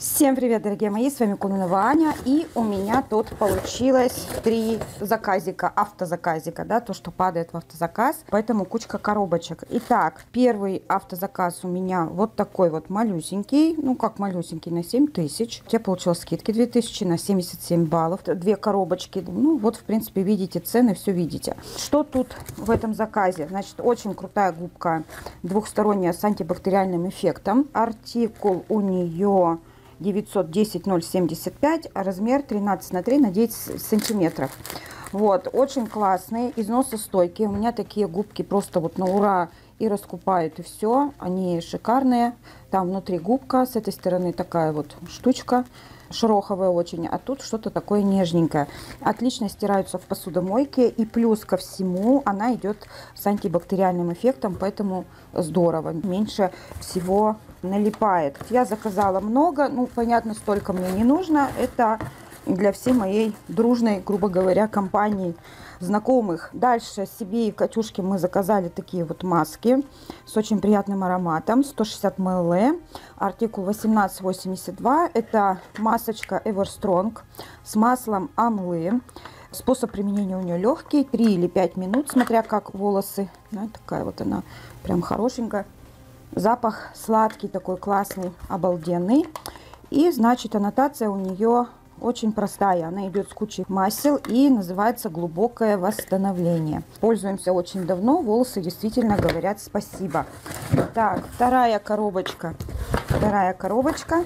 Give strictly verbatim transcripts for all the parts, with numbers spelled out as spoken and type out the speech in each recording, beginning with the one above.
Всем привет, дорогие мои, с вами Кунунова Аня, и у меня тут получилось три заказика, автозаказика, да, то, что падает в автозаказ, поэтому кучка коробочек. Итак, первый автозаказ у меня вот такой вот малюсенький, ну как малюсенький, на семь тысяч. Я получила скидки две тысячи на семьдесят семь баллов, две коробочки, ну вот, в принципе, видите цены, все видите. Что тут в этом заказе? Значит, очень крутая губка двухсторонняя с антибактериальным эффектом. Артикул у нее девятьсот десять ноль семьдесят пять, а размер тринадцать на три на девять сантиметров. Вот, очень классные, износостойкие. У меня такие губки просто вот на ура и раскупают, и все. Они шикарные. Там внутри губка, с этой стороны такая вот штучка. Шероховая очень, а тут что-то такое нежненькое. Отлично стираются в посудомойке, и плюс ко всему она идет с антибактериальным эффектом, поэтому здорово, меньше всего налипает. Я заказала много, ну понятно, столько мне не нужно, это для всей моей дружной, грубо говоря, компании знакомых. Дальше себе и Катюшке мы заказали такие вот маски с очень приятным ароматом, сто шестьдесят миллилитров, артикул восемнадцать восемьдесят два. Это масочка Everstrong с маслом амлы. Способ применения у нее легкий, три или пять минут, смотря как волосы. Да, такая вот она прям хорошенькая. Запах сладкий, такой классный, обалденный. И значит, аннотация у нее очень простая. Она идет с кучей масел и называется «Глубокое восстановление». Пользуемся очень давно. Волосы действительно говорят спасибо. Так, вторая коробочка. Вторая коробочка.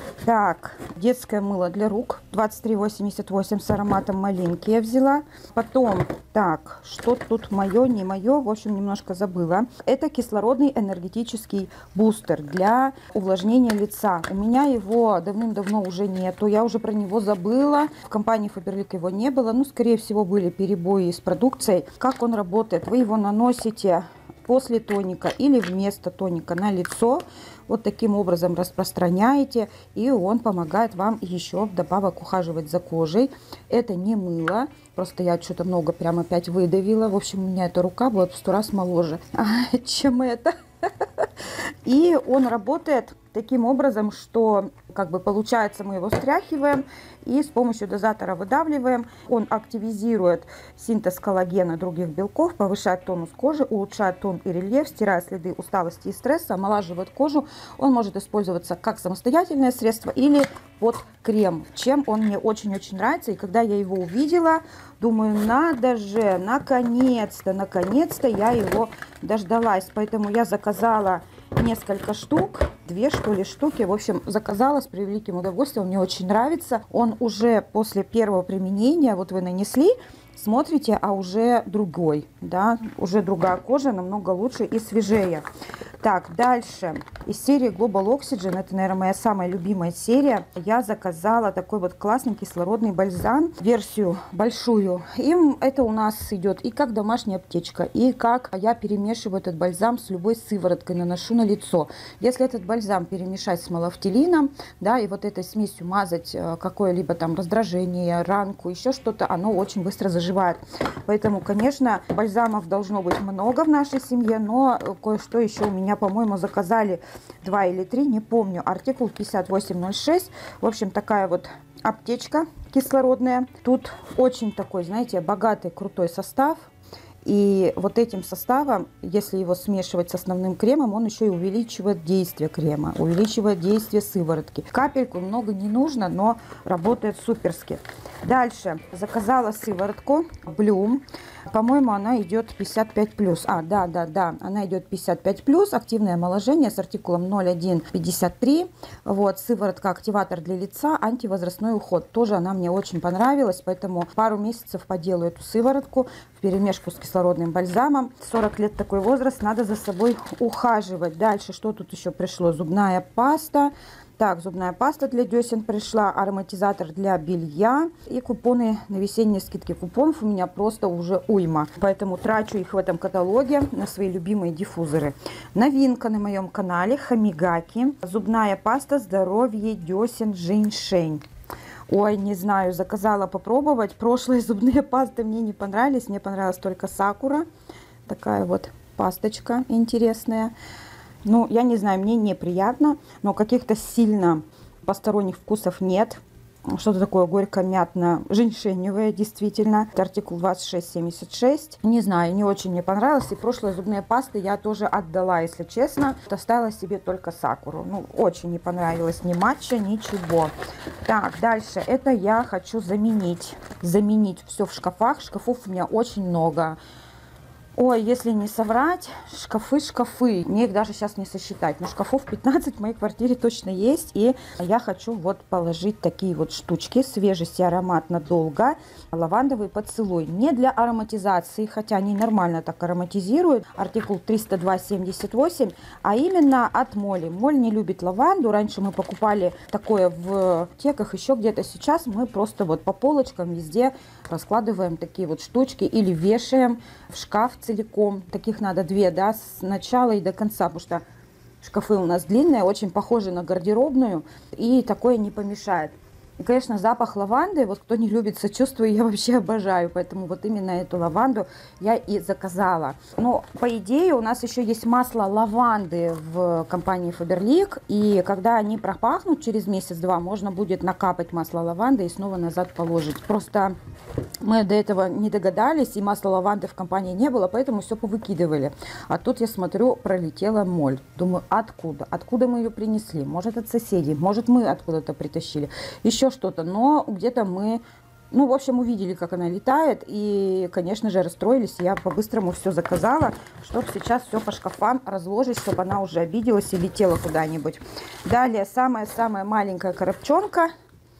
Так, детское мыло для рук двадцать три восемьдесят восемь с ароматом малинки я взяла. Потом, так, что тут мое, не мое, в общем, немножко забыла. Это кислородный энергетический бустер для увлажнения лица. У меня его давным-давно уже нету, я уже про него забыла. В компании Faberlic его не было, ну, скорее всего, были перебои с продукцией. Как он работает? Вы его наносите после тоника или вместо тоника на лицо. Вот таким образом распространяете, и он помогает вам еще вдобавок ухаживать за кожей. Это не мыло, просто я что-то много прям опять выдавила. В общем, у меня эта рука будет в сто раз моложе, чем это. И он работает таким образом, что как бы получается, мы его стряхиваем и с помощью дозатора выдавливаем. Он активизирует синтез коллагена и других белков, повышает тонус кожи, улучшает тон и рельеф, стирает следы усталости и стресса, омолаживает кожу. Он может использоваться как самостоятельное средство или под крем, чем он мне очень-очень нравится. И когда я его увидела, думаю, надо же, наконец-то, наконец-то я его дождалась. Поэтому я заказала несколько штук, две что ли штуки, в общем, заказала с превеликим удовольствием, мне очень нравится. Он уже после первого применения, вот вы нанесли, смотрите, а уже другой, да, уже другая кожа, намного лучше и свежее. Так, дальше из серии Global Oxygen, это, наверное, моя самая любимая серия, я заказала такой вот классный кислородный бальзам, версию большую. И это у нас идет и как домашняя аптечка, и как я перемешиваю этот бальзам с любой сывороткой, наношу на лицо. Если этот бальзам перемешать с малофтилином, да, и вот этой смесью мазать какое-либо там раздражение, ранку, еще что-то, оно очень быстро заживает. Поэтому, конечно, бальзамов должно быть много в нашей семье, но кое-что еще у меня, по-моему, заказали два или три, не помню. Артикул пятьдесят восемь ноль шесть. В общем, такая вот аптечка кислородная. Тут очень такой, знаете, богатый, крутой состав. И вот этим составом, если его смешивать с основным кремом, он еще и увеличивает действие крема, увеличивает действие сыворотки. Капельку много не нужно, но работает суперски. Дальше заказала сыворотку Bloom. По-моему, она идет пятьдесят пять плюс. А, да, да, да, она идет пятьдесят пять плюс. Активное омоложение с артикулом ноль один пятьдесят три. Вот, сыворотка активатор для лица, антивозрастной уход. Тоже она мне очень понравилась, поэтому пару месяцев поделаю эту сыворотку в перемешку с кислородным бальзамом. сорок лет такой возраст, надо за собой ухаживать. Дальше, что тут еще пришло? Зубная паста. Так, зубная паста для десен пришла, ароматизатор для белья и купоны на весенние скидки. Купонов у меня просто уже уйма, поэтому трачу их в этом каталоге на свои любимые диффузоры. Новинка на моем канале Хамигаки. Зубная паста здоровье десен женьшень. Ой, не знаю, заказала попробовать. Прошлые зубные пасты мне не понравились, мне понравилась только Сакура. Такая вот пасточка интересная. Ну, я не знаю, мне неприятно, но каких-то сильно посторонних вкусов нет. Что-то такое горько-мятно-женьшеневое, действительно. Это артикул двадцать шесть семьдесят шесть. Не знаю, не очень мне понравилось. И прошлые зубные пасты я тоже отдала, если честно. Оставила себе только сакуру. Ну, очень не понравилось ни матча, ничего. Так, дальше. Это я хочу заменить. Заменить все в шкафах. Шкафов у меня очень много. Ой, если не соврать, шкафы, шкафы. Мне их даже сейчас не сосчитать. Но шкафов пятнадцать в моей квартире точно есть. И я хочу вот положить такие вот штучки. Свежесть и аромат надолго. Лавандовый поцелуй. Не для ароматизации, хотя они нормально так ароматизируют. Артикул триста два семьдесят восемь. А именно от Моли. Моль не любит лаванду. Раньше мы покупали такое в аптеках, еще где-то. Сейчас мы просто вот по полочкам везде раскладываем такие вот штучки. Или вешаем в шкаф целиком. Таких надо две, да, с начала и до конца, потому что шкафы у нас длинные, очень похожи на гардеробную, и такое не помешает. И, конечно, запах лаванды, вот кто не любит сочувствую, я вообще обожаю, поэтому вот именно эту лаванду я и заказала. Но, по идее, у нас еще есть масло лаванды в компании Faberlic, и когда они пропахнут через месяц-два, можно будет накапать масло лаванды и снова назад положить. Просто мы до этого не догадались, и масла лаванды в компании не было, поэтому все повыкидывали. А тут я смотрю, пролетела моль. Думаю, откуда? Откуда мы ее принесли? Может, от соседей, может, мы откуда-то притащили. Еще что-то, но где-то мы, ну, в общем, увидели, как она летает, и, конечно же, расстроились. Я по-быстрому все заказала, чтобы сейчас все по шкафам разложить, чтобы она уже обиделась и летела куда-нибудь. Далее, самая-самая маленькая коробчонка.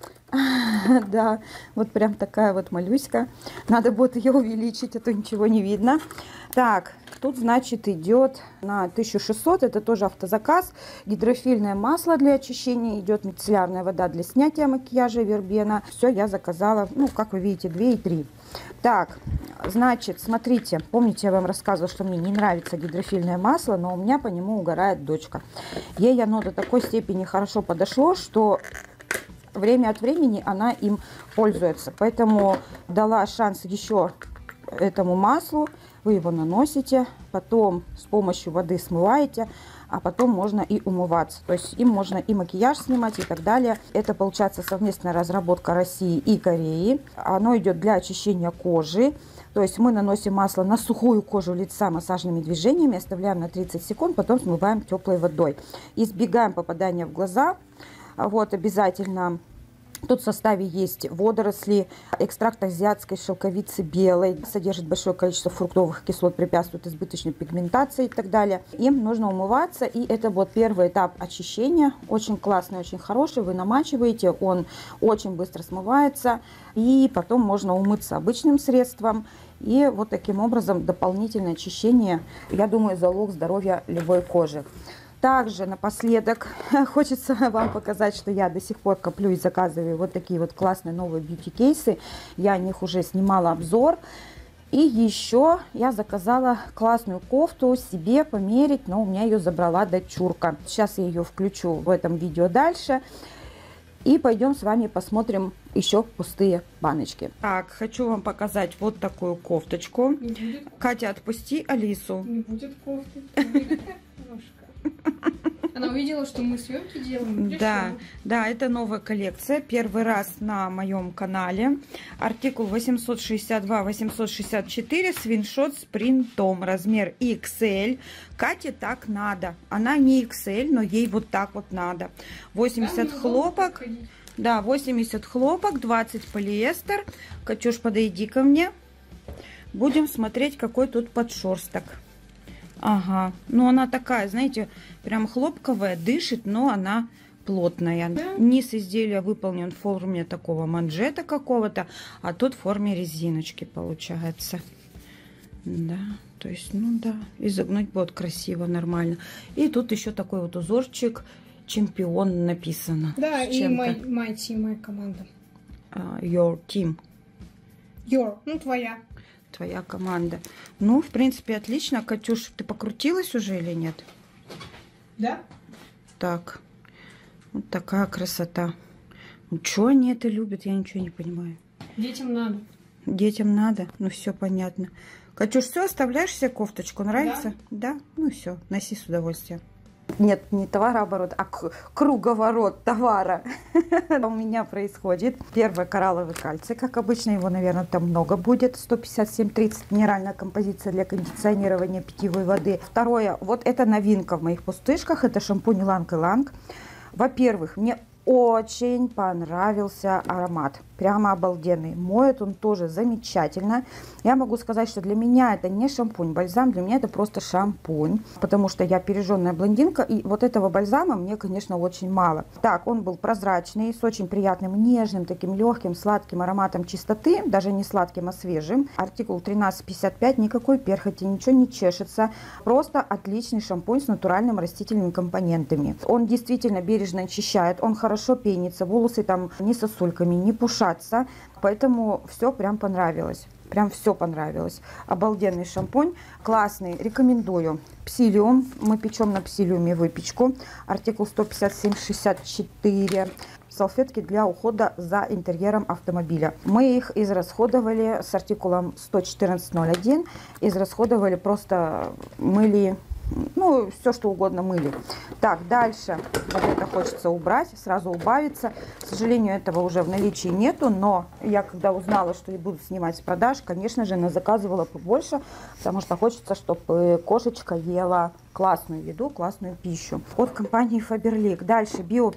Да, вот прям такая вот малюська. Надо будет ее увеличить, а то ничего не видно. Так, тут, значит, идет на тысячу шестьсот. Это тоже автозаказ. Гидрофильное масло для очищения. Идет мицеллярная вода для снятия макияжа вербена. Все я заказала, ну, как вы видите, две и три. Так, значит, смотрите. Помните, я вам рассказывала, что мне не нравится гидрофильное масло, но у меня по нему угорает дочка. Ей оно до такой степени хорошо подошло, что время от времени она им пользуется. Поэтому дала шанс еще этому маслу. Вы его наносите, потом с помощью воды смываете, а потом можно и умываться. То есть им можно и макияж снимать и так далее. Это получается совместная разработка России и Кореи. Оно идет для очищения кожи. То есть мы наносим масло на сухую кожу лица массажными движениями, оставляем на тридцать секунд, потом смываем теплой водой. Избегаем попадания в глаза. Вот обязательно. Тут в составе есть водоросли, экстракт азиатской шелковицы белой, содержит большое количество фруктовых кислот, препятствует избыточной пигментации и так далее. Им нужно умываться, и это вот первый этап очищения, очень классный, очень хороший. Вы намачиваете, он очень быстро смывается, и потом можно умыться обычным средством. И вот таким образом дополнительное очищение, я думаю, залог здоровья любой кожи. Также напоследок хочется вам показать, что я до сих пор коплю и заказываю вот такие вот классные новые бьюти-кейсы. Я о них уже снимала обзор. И еще я заказала классную кофту себе померить, но у меня ее забрала дочурка. Сейчас я ее включу в этом видео дальше. И пойдем с вами посмотрим еще пустые баночки. Так, хочу вам показать вот такую кофточку. Катя, отпусти Алису. Не будет кофты. Какая крошка. Она увидела, что мы съемки делаем. Да, да, это новая коллекция. Первый раз на моем канале. Артикул восемьсот шестьдесят два восемьсот шестьдесят четыре. Свиншот с принтом. Размер икс эль. Кате так надо. Она не икс эль, но ей вот так вот надо. восемьдесят хлопок. Да, восемьдесят хлопок, двадцать полиэстер. Катюш, подойди ко мне. Будем смотреть, какой тут подшерсток. Ага, ну она такая, знаете, прям хлопковая, дышит, но она плотная. Да. Низ изделия выполнен в форме такого манжета какого-то, а тут в форме резиночки получается. Да, то есть, ну да, изогнуть будет красиво, нормально. И тут еще такой вот узорчик, чемпион написано. Да, и my, my team, моя команда. Uh, your team. Your, ну твоя. Твоя команда. Ну, в принципе, отлично. Катюш, ты покрутилась уже или нет? Да. Так. Вот такая красота. Ну, что они это любят, я ничего не понимаю. Детям надо. Детям надо? Ну, все понятно. Катюш, все, оставляешь себе кофточку? Нравится? Да. Да? Ну, все, носи с удовольствием. нет, не товарооборот, а круговорот товара у меня происходит. Первое, коралловый кальций, как обычно, его, наверное, там много будет, сто пятьдесят семь тридцать, минеральная композиция для кондиционирования питьевой воды. Второе, вот это новинка в моих пустышках, это шампунь Иланг Иланг. Во-первых, мне очень понравился аромат. Прямо обалденный. Моет он тоже замечательно. Я могу сказать, что для меня это не шампунь, бальзам. Для меня это просто шампунь. Потому что я пережженная блондинка. И вот этого бальзама мне, конечно, очень мало. Так, он был прозрачный, с очень приятным, нежным, таким легким, сладким ароматом чистоты. Даже не сладким, а свежим. Артикул тринадцать пятьдесят пять. Никакой перхоти, ничего не чешется. Просто отличный шампунь с натуральными растительными компонентами. Он действительно бережно очищает. Он хорошо пенится. Волосы там не сосульками, не пушат. Поэтому все прям понравилось. Прям все понравилось. Обалденный шампунь. Классный. Рекомендую. Псилиум. Мы печем на псилиуме выпечку. Артикул сто пятьдесят семь шестьдесят четыре. Салфетки для ухода за интерьером автомобиля. Мы их израсходовали с артикулом сто четырнадцать ноль один. Израсходовали, просто мыли. Ну, все, что угодно мыли. Так, дальше. Вот это хочется убрать, сразу убавиться. К сожалению, этого уже в наличии нету, но я, когда узнала, что и буду снимать с продаж, конечно же, заказывала побольше, потому что хочется, чтобы кошечка ела классную еду, классную пищу. От компании Faberlic. Дальше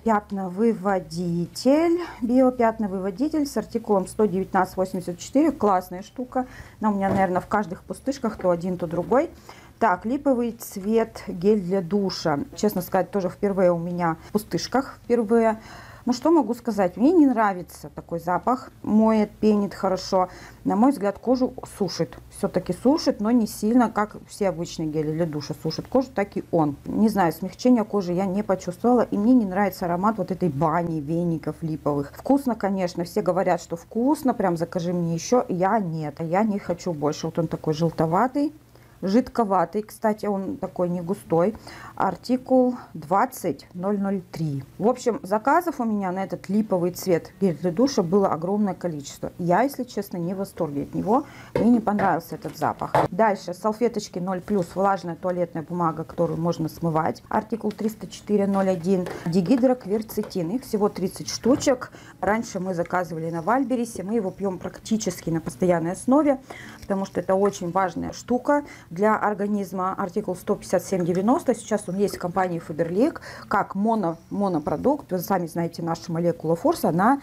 биопятновыводитель. Биопятновыводитель с артикулом сто девятнадцать восемьдесят четыре. Классная штука. Она у меня, наверное, в каждых пустышках то один, то другой. Так, липовый цвет, гель для душа. Честно сказать, тоже впервые у меня в пустышках. Впервые. Ну, что могу сказать? Мне не нравится такой запах. Моет, пенит хорошо. На мой взгляд, кожу сушит. Все-таки сушит, но не сильно, как все обычные гели для душа сушат кожу, так и он. Не знаю, смягчения кожи я не почувствовала. И мне не нравится аромат вот этой бани, веников липовых. Вкусно, конечно. Все говорят, что вкусно. Прям закажи мне еще. Я нет. Я не хочу больше. Вот он такой желтоватый. Жидковатый, кстати, он такой не густой. Артикул двадцать ноль ноль три. В общем, заказов у меня на этот липовый цвет гель для душа было огромное количество. Я, если честно, не в восторге от него. Мне не понравился этот запах. Дальше салфеточки ноль плюс, влажная туалетная бумага, которую можно смывать. Артикул триста четыре ноль один. Дигидрокверцетин. Их всего тридцать штучек. Раньше мы заказывали на Вальберисе. Мы его пьем практически на постоянной основе, потому что это очень важная штука для организма. Артикул сто пятьдесят семь девяносто. Сейчас он есть в компании Faberlic как моно, монопродукт. Вы сами знаете, наша молекула Force, она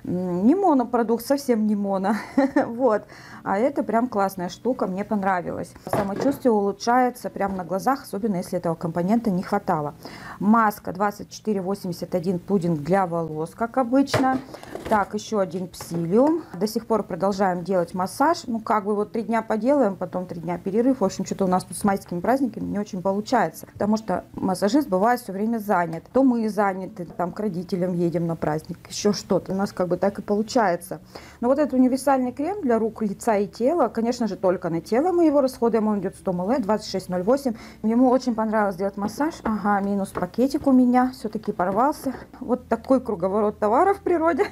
не монопродукт, совсем не моно. Вот. А это прям классная штука, мне понравилось. Самочувствие улучшается прямо на глазах, особенно если этого компонента не хватало. Маска двадцать четыре восемьдесят один, пудинг для волос, как обычно. Так, еще один псилиум. До сих пор продолжаем делать массаж. Ну, как бы вот три дня поделаем, потом три дня перерыв. В общем, что-то у нас тут с майскими праздниками не очень получается. Потому что массажист бывает все время занят. То мы заняты, там к родителям едем на праздник, еще что-то. У нас как бы так и получается. Но вот этот универсальный крем для рук, лица и тела, конечно же, только на тело мы его расходуем. Он идет сто миллилитров, двадцать шесть ноль восемь. Ему очень понравилось делать массаж. Ага, минус пакетик у меня. Все-таки порвался. Вот такой круговорот товара в природе.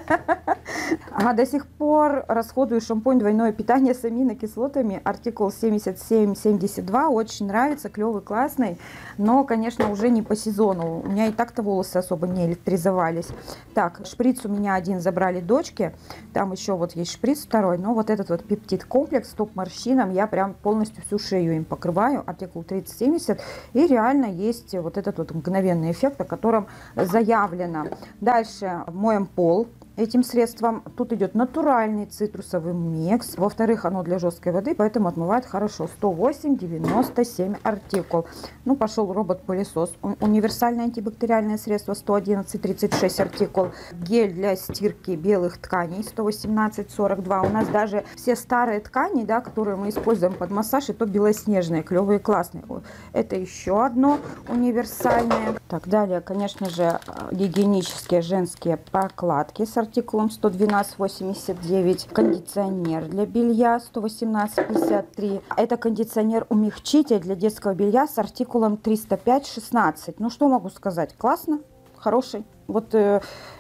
А до сих пор расходую шампунь двойное питание с аминокислотами. Артикул семьдесят семь семьдесят два. Очень нравится, клевый, классный. Но, конечно, уже не по сезону. У меня и так-то волосы особо не электризовались. Так, шприц у меня один забрали дочки. Там еще вот есть шприц второй. Но вот этот вот пептид комплекс стоп морщинам. Я прям полностью всю шею им покрываю. Артикул тридцать семьдесят. И реально есть вот этот вот мгновенный эффект, о котором заявлено. Дальше моем пол этим средством. Тут идет натуральный цитрусовый микс. Во-вторых, оно для жесткой воды, поэтому отмывает хорошо. сто восемь девяносто семь артикул. Ну, пошел робот-пылесос. Универсальное антибактериальное средство сто одиннадцать тридцать шесть артикул. Гель для стирки белых тканей сто восемнадцать сорок два. У нас даже все старые ткани, да, которые мы используем под массаж, и то белоснежные, клевые, классные. Это еще одно универсальное. Так, далее, конечно же, гигиенические женские прокладки с артикулом сто двенадцать восемьдесят девять. Кондиционер для белья сто восемнадцать пятьдесят три. Это кондиционер-умягчитель для детского белья с артикулом триста пять шестнадцать. Ну, что могу сказать? Классно, хороший. Вот э,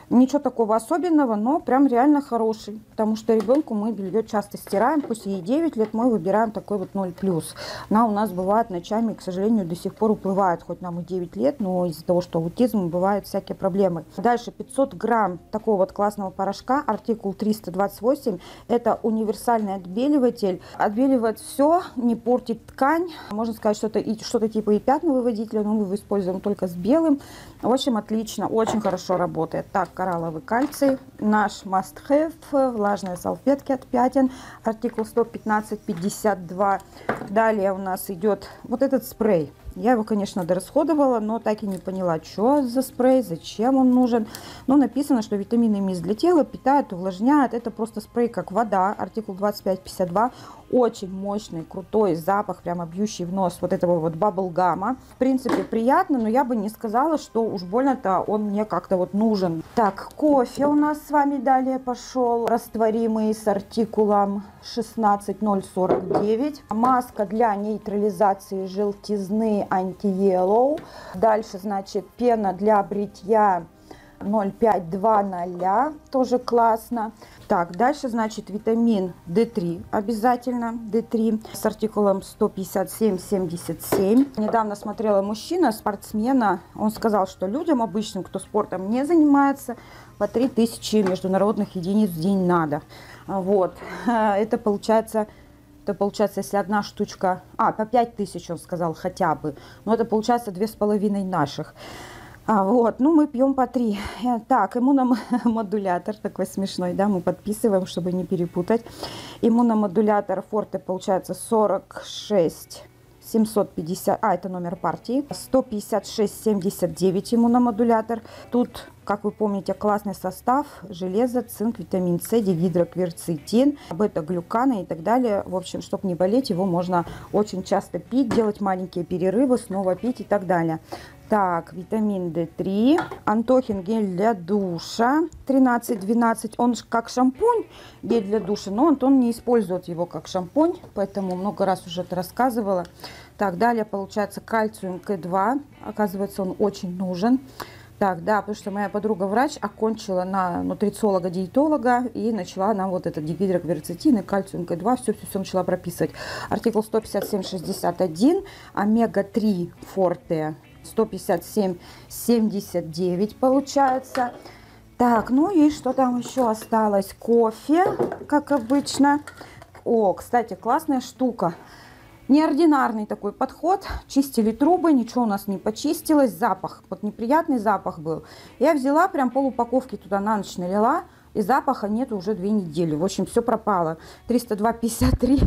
Ничего такого особенного, но прям реально хороший. Потому что ребенку мы белье часто стираем, пусть ей девять лет, мы выбираем такой вот ноль плюс. Она у нас бывает ночами, к сожалению, до сих пор уплывает, хоть нам и девять лет, но из-за того, что аутизм, бывают всякие проблемы. Дальше пятьсот грамм такого вот классного порошка, артикул триста двадцать восемь. Это универсальный отбеливатель. Отбеливает все, не портит ткань. Можно сказать, что это что-то типа и пятновыводителя, но мы его используем только с белым. В общем, отлично, очень хорошо работает. Так, коралловый кальций, наш must have, влажные салфетки от пятен, артикул сто пятнадцать пятьдесят два. Далее у нас идет вот этот спрей. Я его, конечно, дорасходовала, но так и не поняла, что за спрей, зачем он нужен. Но написано, что витамины МИС для тела питают, увлажняют. Это просто спрей, как вода, артикул двадцать пять пятьдесят два. Очень мощный, крутой запах, прямо бьющий в нос вот этого вот баблгама. В принципе, приятно, но я бы не сказала, что уж больно-то он мне как-то вот нужен. Так, кофе у нас с вами далее пошел. Растворимый с артикулом шестнадцать ноль сорок девять. Маска для нейтрализации желтизны анти-yellow. Дальше, значит, пена для бритья ноль пять два ноль. Тоже классно. Так, дальше, значит, витамин дэ три обязательно, дэ три с артикулом сто пятьдесят семь семьдесят семь. Недавно смотрела мужчина, спортсмена, он сказал, что людям обычным, кто спортом не занимается, по три тысячи международных единиц в день надо. Вот, это получается... Это получается, если одна штучка... А, по пять тысяч он сказал хотя бы. Но это получается две с половиной наших. А, вот, ну мы пьем по три. Так, иммуномодулятор такой смешной, да, мы подписываем, чтобы не перепутать. Иммуномодулятор Форте получается сорок шесть семьсот пятьдесят, а это номер партии, сто пятьдесят шесть семьдесят девять иммуномодулятор. Тут, как вы помните, классный состав: железо, цинк, витамин С, дигидрокверцетин, бета-глюканы и так далее. В общем, чтобы не болеть, его можно очень часто пить, делать маленькие перерывы, снова пить и так далее. Так, витамин дэ три, Антохин гель для душа тринадцать двенадцать, он как шампунь, гель для душа, но Антон не использует его как шампунь, поэтому много раз уже это рассказывала. Так, далее получается кальциум К два, оказывается, он очень нужен. Так, да, потому что моя подруга врач окончила на нутрициолога-диетолога и начала нам вот этот дигидрокверцетин и кальциум К два, все-все-все начала прописывать. Артикул сто пятьдесят семь шестьдесят один, омега три Форте сто пятьдесят семь семьдесят девять получается. Так, ну и что там еще осталось? Кофе, как обычно. О, кстати, классная штука. Неординарный такой подход. Чистили трубы, ничего у нас не почистилось. Запах, вот неприятный запах был. Я взяла, прям полупаковки туда на ночь налила. И запаха нет уже две недели. В общем, все пропало. триста два пятьдесят три.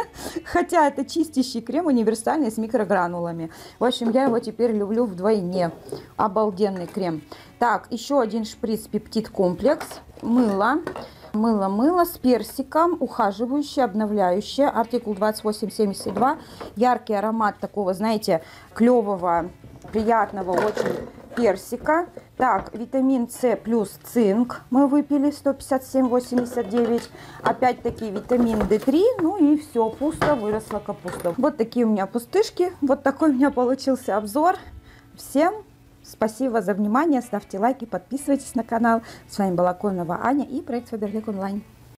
Хотя это чистящий крем универсальный с микрогранулами. В общем, я его теперь люблю вдвойне. Обалденный крем. Так, еще один шприц пептид комплекс. Мыло. Мыло-мыло с персиком, ухаживающее, обновляющее, артикул двадцать восемь семьдесят два. Яркий аромат такого, знаете, клевого, приятного очень персика. Так, витамин С плюс цинк мы выпили, сто пятьдесят семь восемьдесят девять. Опять-таки витамин дэ три, ну и все, пусто, выросла капуста. Вот такие у меня пустышки, вот такой у меня получился обзор. Всем спасибо за внимание, ставьте лайки, подписывайтесь на канал. С вами была Конова Аня и проект Фаберлик онлайн.